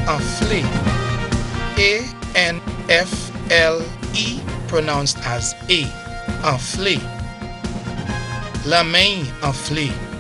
Anflé. A-N-F-L-E, pronounced as A. Anflé. La main enflée.